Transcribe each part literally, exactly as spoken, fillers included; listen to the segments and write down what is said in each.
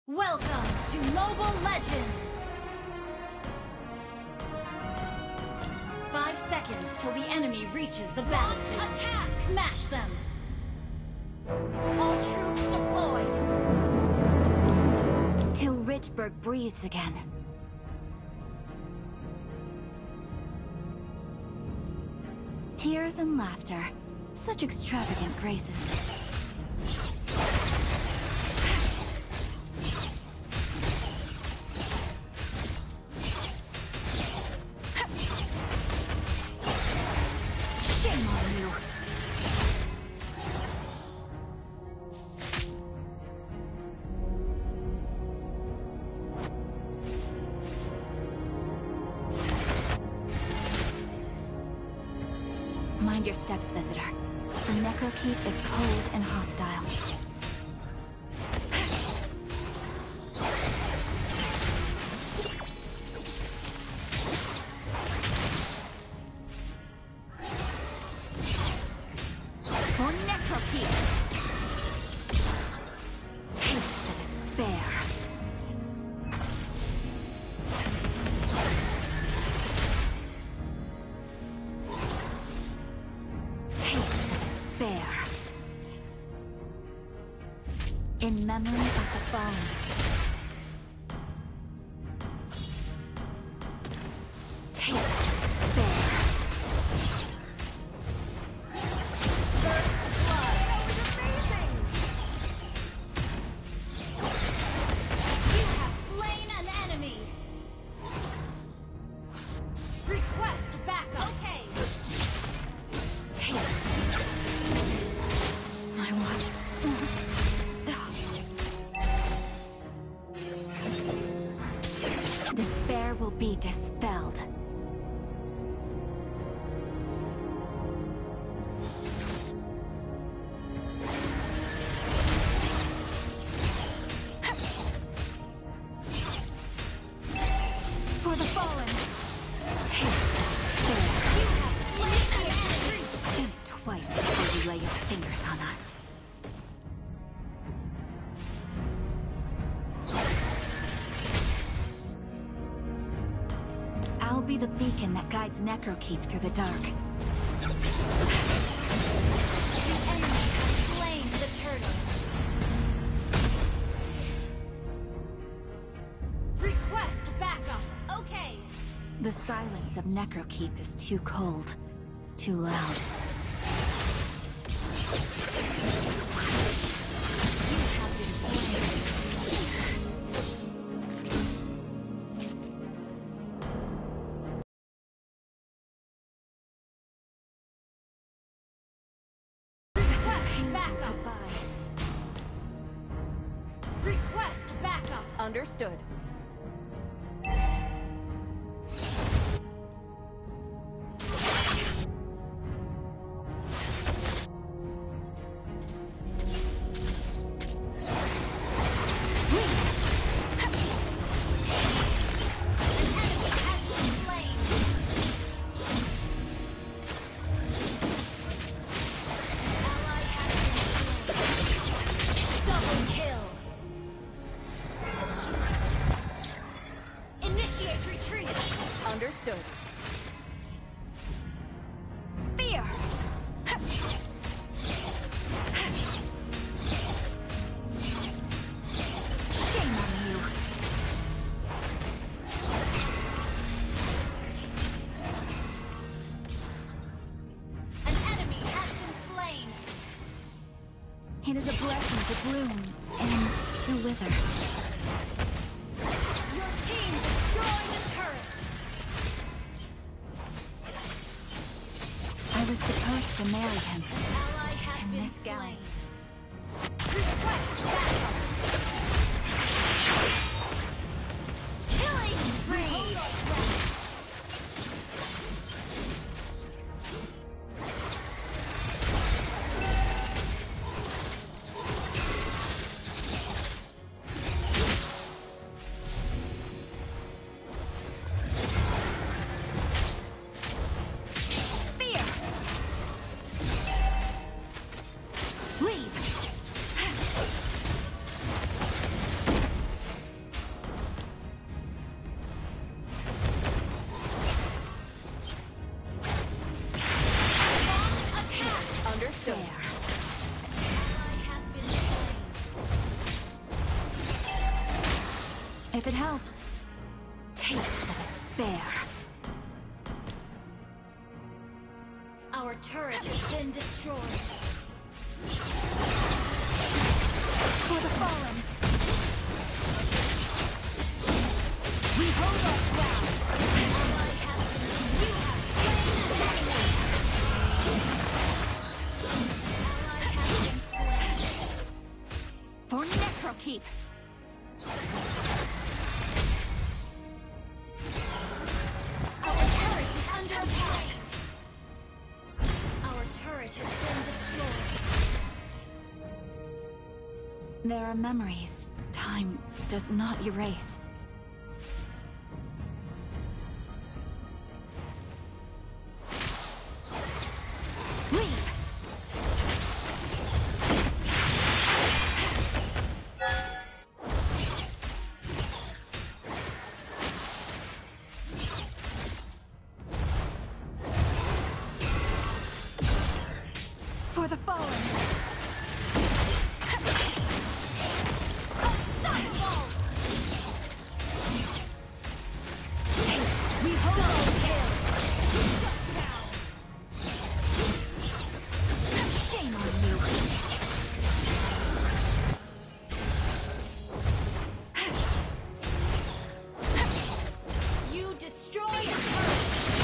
Welcome to Mobile Legends! Five seconds till the enemy reaches the battlefield. Attack! Smash them! All troops deployed! Till Richburg breathes again. Tears and laughter. Such extravagant graces. Mind your steps, visitor. The Necrokeep is cold and hostile. For Necrokeep! Taste the despair. In memory of the fallen. Taste despair. First blood! That was amazing! You have slain an enemy! Request backup! Okay! Taste. My watch. Despair will be dispelled. For the fallen, take despair. You have slain an enemy! Think twice before you lay your fingers on us. I'll be the beacon that guides Necrokeep through the dark. The enemy has slain the turtle! Request backup! Okay! The silence of Necrokeep is too cold, too loud. You have been slain. Request backup! Goodbye. Request backup! Understood. Understood. Fear! Shame on you! An enemy has been slain! It is a blessing to bloom and to wither. Your team destroyed the turret! I was supposed to marry him. Ally has And been this gown. slain. Request backup! Killing spree! Leave! If it helps, taste the despair. Our turret has been destroyed. For the fallen. We hold our ground. Ally has been. You have slain an enemy. Ally has been slain. For Necrokeep. Our turret is under attack. Our turret has been destroyed. There are memories time does not erase. Leave! For the fallen! We hold our kill. Shame on you. You destroy a turret.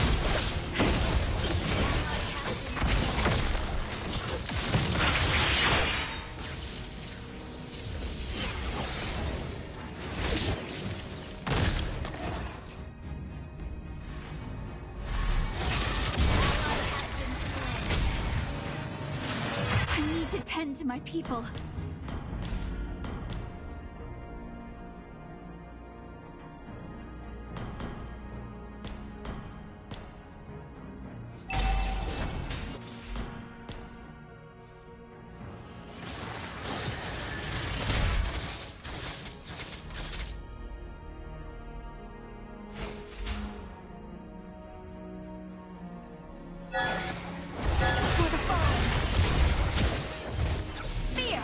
I need to tend to my people. For the fallen. Fear!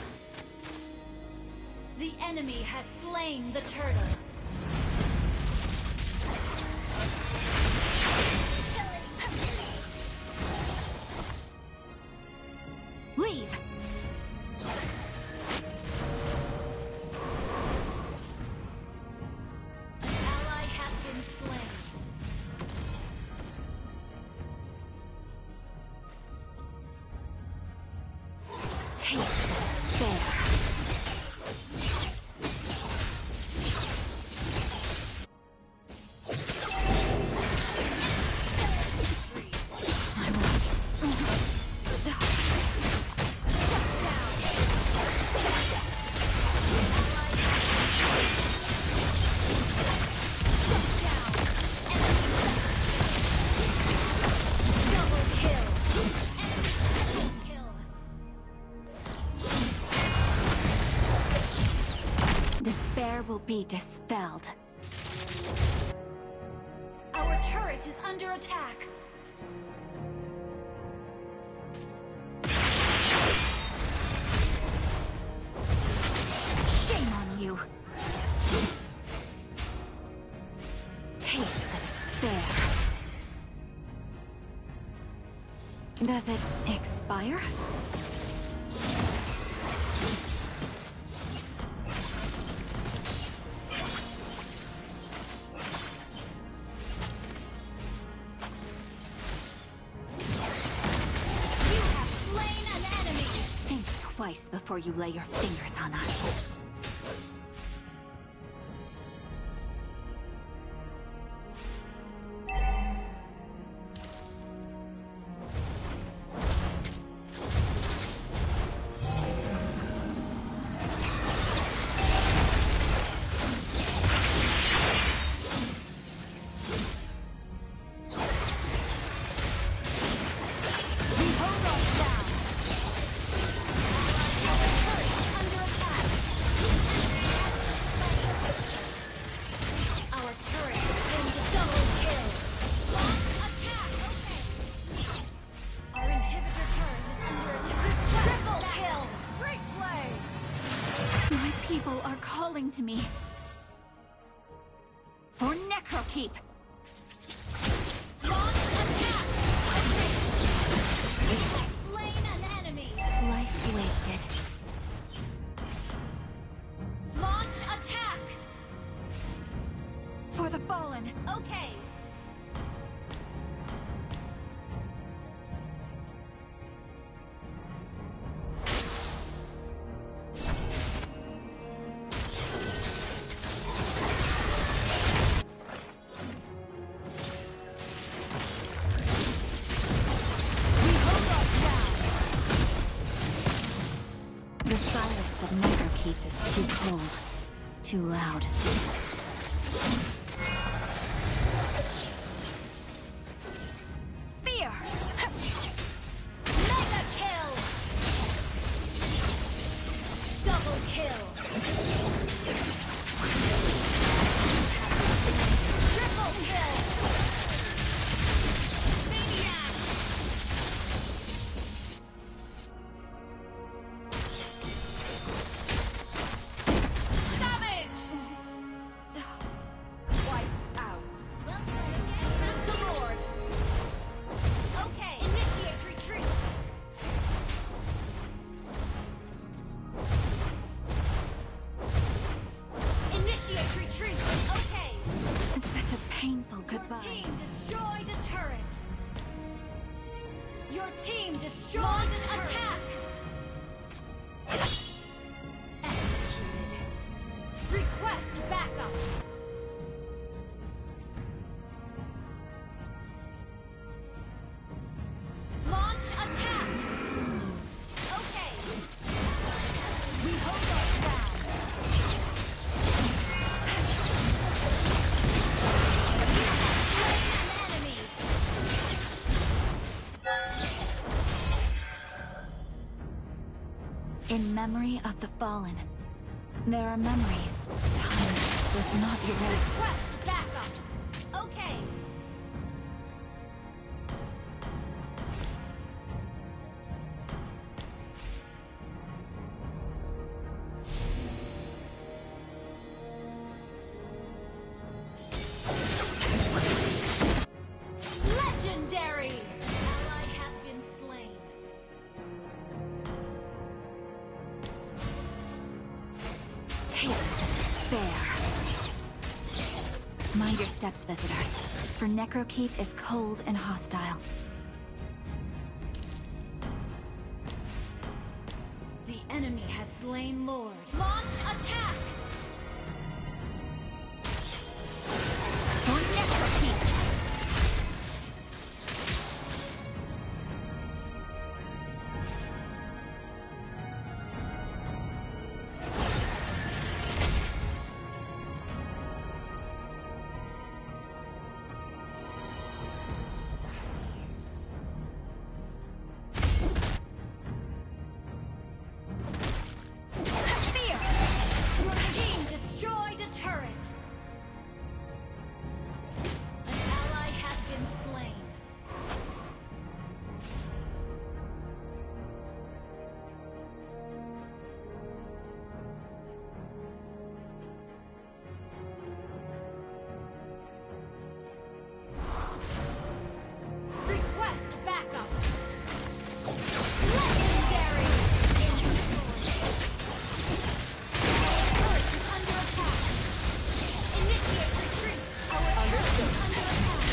The enemy has slain the turtle. Leave! Ally has been slain. Taste the despair. I Double kill. Enemy triple kill. Despair will be dispelled. Our turret is under attack. Shame on you. Taste the despair. Does it expire? You have slain an enemy. Think twice before you lay your fingers on us. We hold our ground. Our turret is under attack. Our turret has been double kill. Attack. Okay. Our inhibitor turret is under attack. Triple kill. Great play! My people are calling to me. For Necrokeep! Launch attack! You have slain an enemy! Life wasted. Launch attack! For the fallen! Okay. The silence of Necrokeep is too cold, too loud. Fear! Mega kill! Double kill! Triple kill! Maniac! Savage! Wiped out. Well played again. Crack the board. Okay, initiate retreat. Initiate retreat. Okay. Such a painful Your goodbye. team destroyed a turret. Your team destroyed a turret. Attack. Executed. Request backup. Launch attack. Okay. We hold our ground. Slain an enemy. In memory of the fallen, there are memories time does not erase. Request backup. Okay. Legendary! Ally has been slain. Taste the despair. Mind your steps, visitor. For Necrokeep is cold and hostile. The enemy has slain Lord. Launch attack! For Necrokeep! Fear! Your team destroyed a turret. An ally has been slain. Request backup. Legendary! Turret is under attack. Initiate retreat. Our turret is under attack.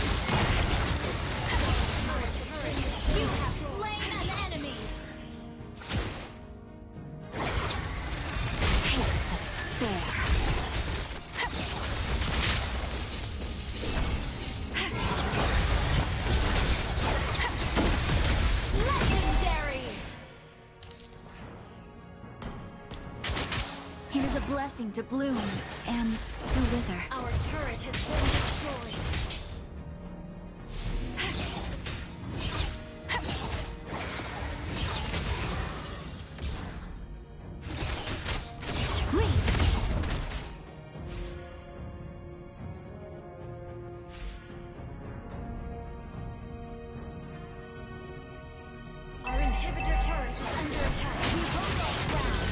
Our turret is You have slain an enemy. Taste the despair. Legendary! It is a blessing to bloom and to wither. Our turret has been destroyed. Leave! Our inhibitor turret is under attack. We hold our ground.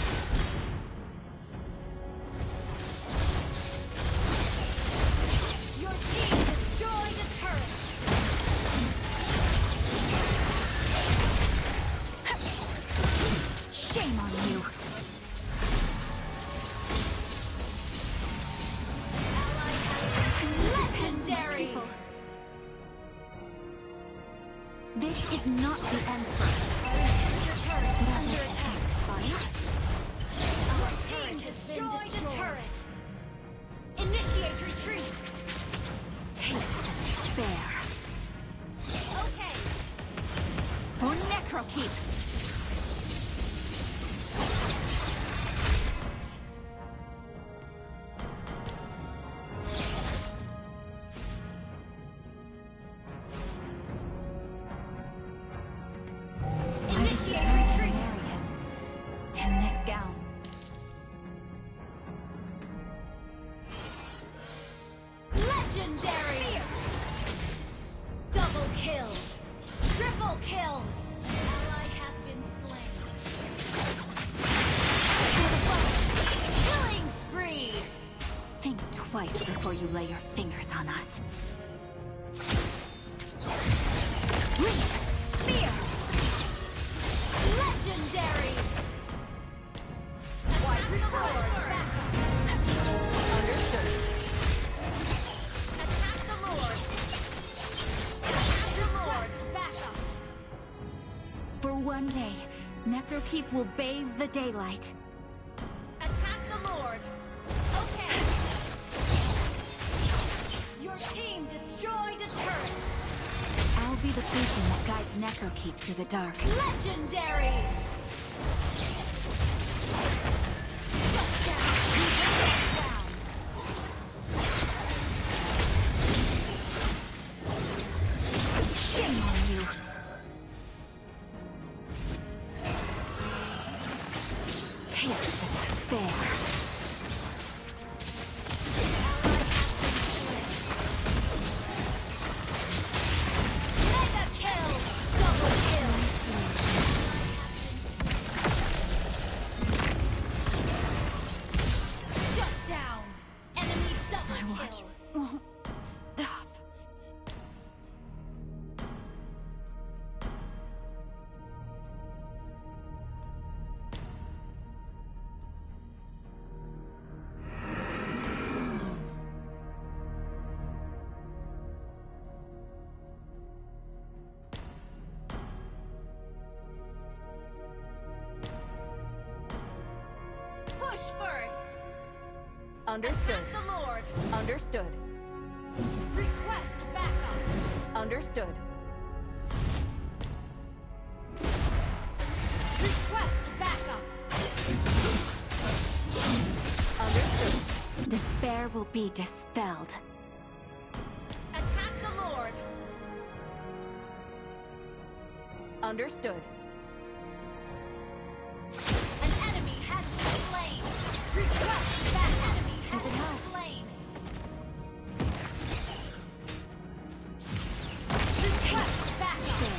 careful. This is not the end for us. Your turret is under Doesn't attack. fight? Our team destroyed the turret. Initiate retreat. Taste the despair. Okay. For Necrokeep! Initiate retreat. In this gown. Legendary. Double kill. Triple kill. Ally has been slain. Killing spree. Think twice before you lay your fingers on us. Leap! Fear! Legendary. White record. Understood. Attack the Lord. Attack the Lord. Back up. For one day, Necrokeep will bathe the daylight. Attack the Lord. Okay. Your team destroyed a turret. I'll be the beacon that guides Necrokeep through the dark. Legendary. Shut down. You bring it down. Shame on you! Taste the despair. Mega kill. Double kill. Shut down. Enemy double My watch kill. won't stop. Push first. Understood. Attack the Lord. Understood. Request backup. Understood. Request backup. Understood. Despair will be dispelled. Attack the Lord. Understood. An enemy has been slain. Request that enemy has Anything been else? slain. Request backup.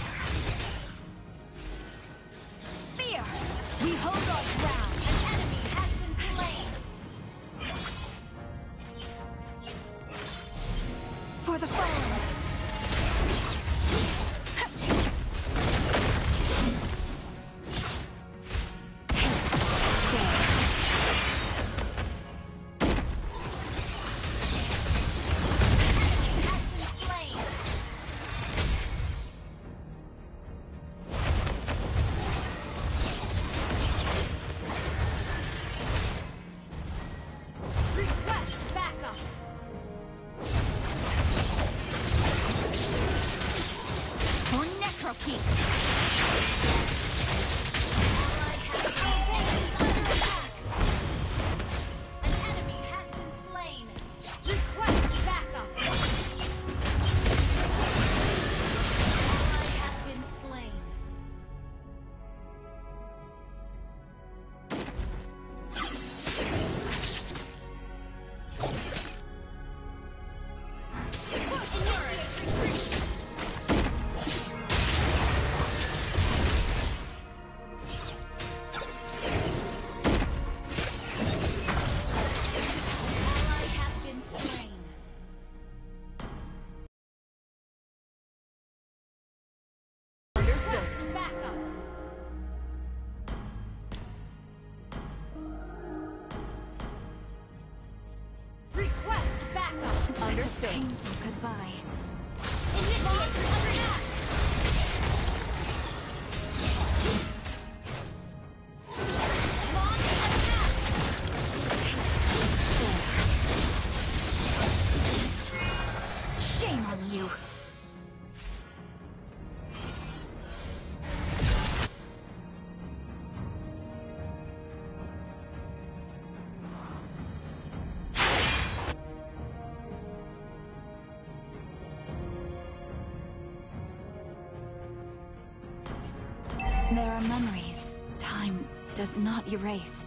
Fear! We hold our ground. An enemy has been slain. For the fallen. Has been slain. Request backup. For Necrokeep! Ally has been slain. Under attack. An enemy has been slain. Request backup. Ally has been slain. Push initiate retreat. Ally has been slain. Understood. Request backup. Request backup. Understood. Understood. Painful goodbye. Initiate attack! Launch attack! Shame on you! There are memories time does not erase.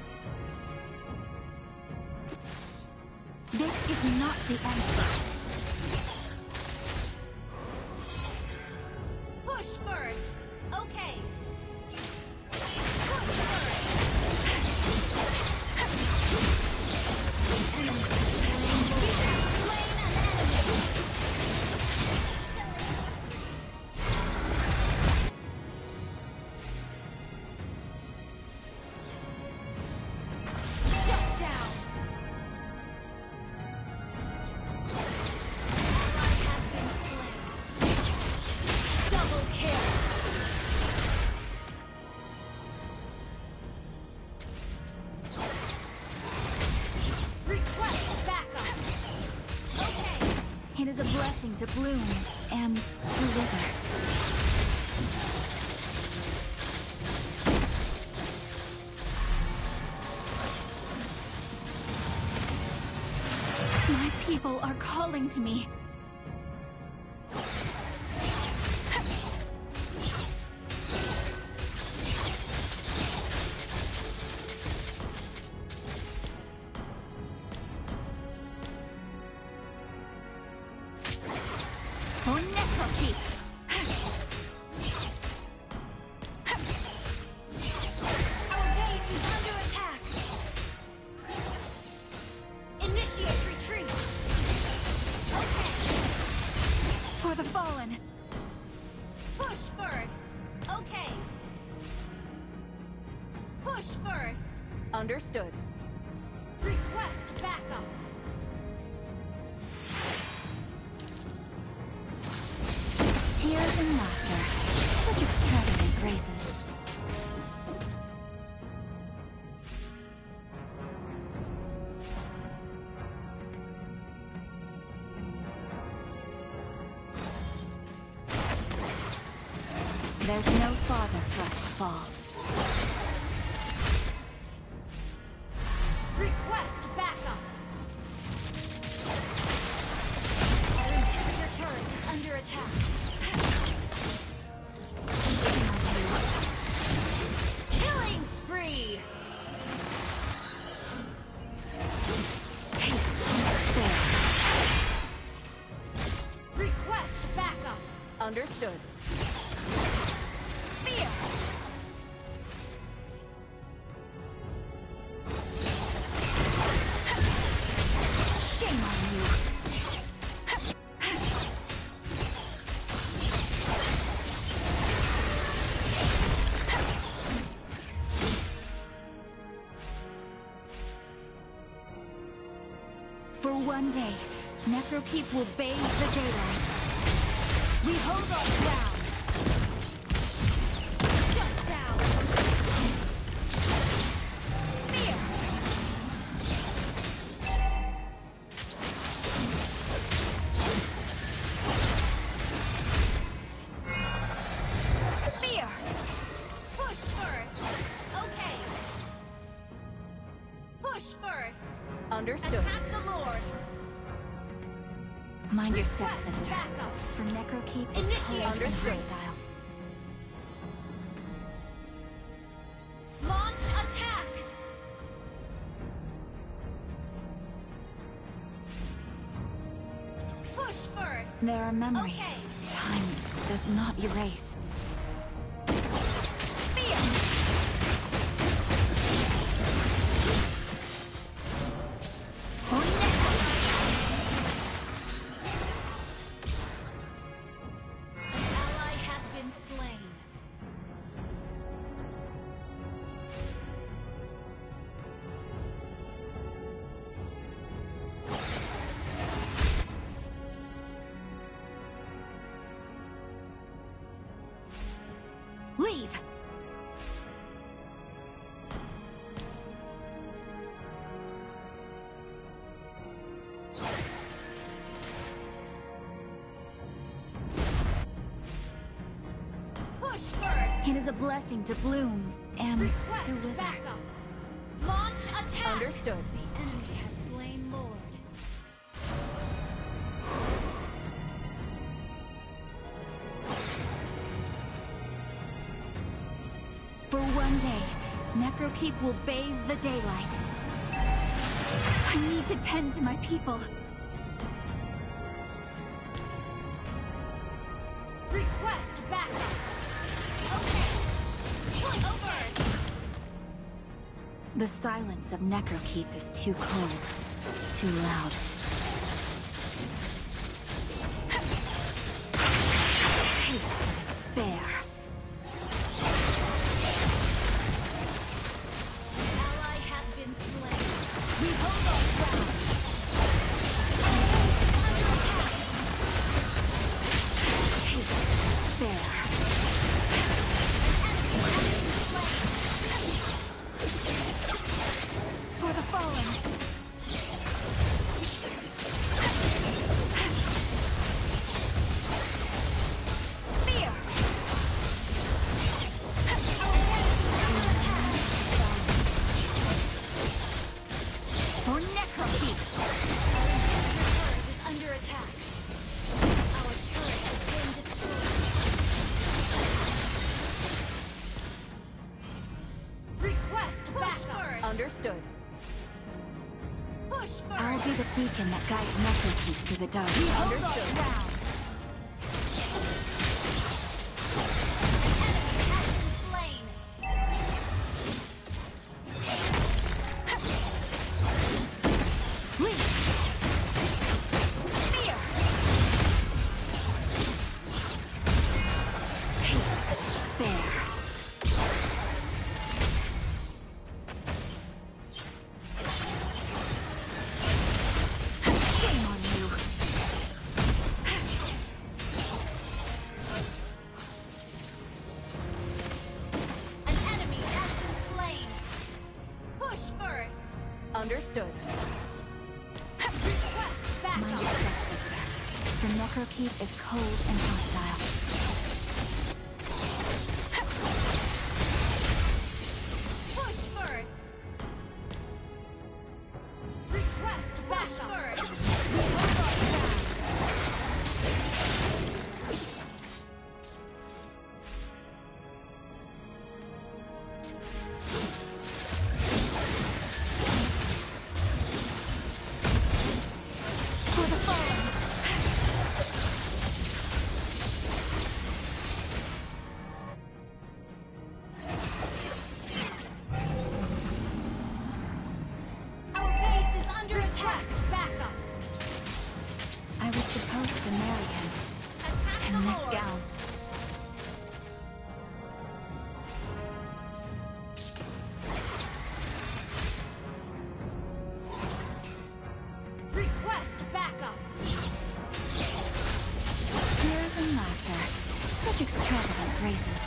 This is not the answer. Push first. Okay. Shut down! Ally has been slain. Double kill! Request backup! Okay! It is a blessing to bloom and to wither. My people are calling to me. For Necrokeep! Our base is under attack! Initiate retreat! Okay! For the fallen! Push first. Okay. Push first. Understood. Request backup! Tears and laughter. Such extravagant graces. There's no farther for us to fall. Request backup! Our inhibitor turret is under attack. Killing spree! Taste despair. Request backup! Understood. Fear! Shame on you! For one day, Necrokeep will bathe the daylight. We hold our ground! Shut down! Fear! Fear! Push first. Okay. Push first. Understood. Attack the Lord. Mind your steps, Request visitor. backup! For Necrokeep is Initiate cold and retreat. hostile. Launch attack! Push first. There are memories Okay. time does not erase. Fear! For Necrokeep! Ally has been slain. Leave! Push first. It is a blessing to bloom and to Request wither. backup. Launch attack. Understood. The enemy has slain Lord. For one day, Necrokeep will bathe the daylight. I need to tend to my people. Request backup. Okay. Push over. The silence of Necrokeep is too cold, too loud. Taste the despair. Ally has been slain. We hold our ground. Taste the despair. For the fallen. Fear. For Necrokeep. Turret is under attack. Our turret has been destroyed. Request backup. Understood. Push first. I'll be the beacon that guides Necrokeep through the dark. Understood. Leave. Fear. Taste the despair. Shame on you. An enemy has been slain. Push first. Understood. Request Mind backup. your trust, sister. The Necrokeep is cold and hostile. Push first. Request backup. First. For the fallen. Our base is under attack. Backup. I was supposed to marry him Attack in the this Lord. gown. Request backup. Tears and laughter. Such extravagant graces.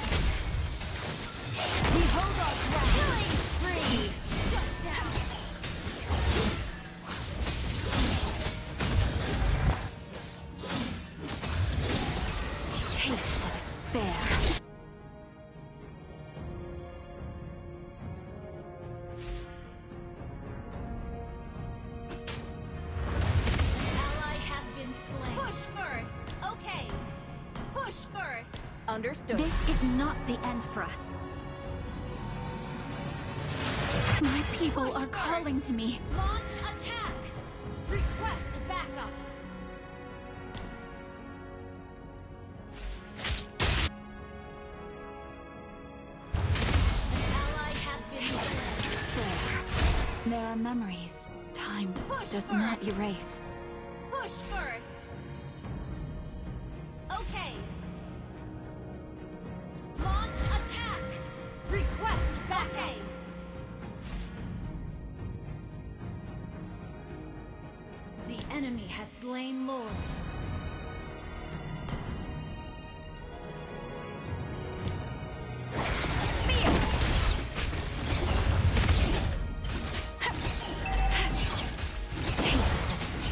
We hold our ground. Killing spree. Shut down. Taste the despair. Ally has been slain. Push first. Okay. Push first. Understood. This is not the end for us. My people Push are first. calling to me. Launch attack. Request backup. An ally has been slain. There. There are memories time Push does first. not erase. Push first. Okay. Launch attack. Request backup. The enemy has slain Lord.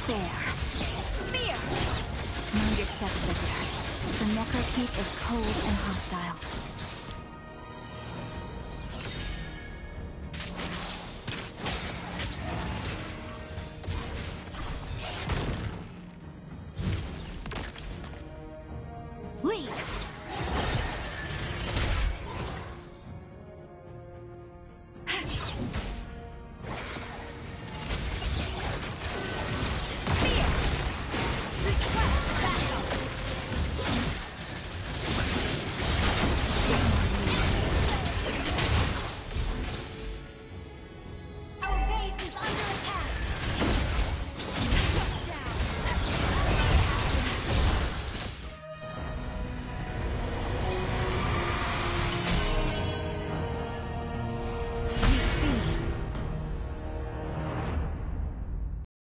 despair. Fear! Mind your steps, visitor. The Necrokeep is cold and hostile.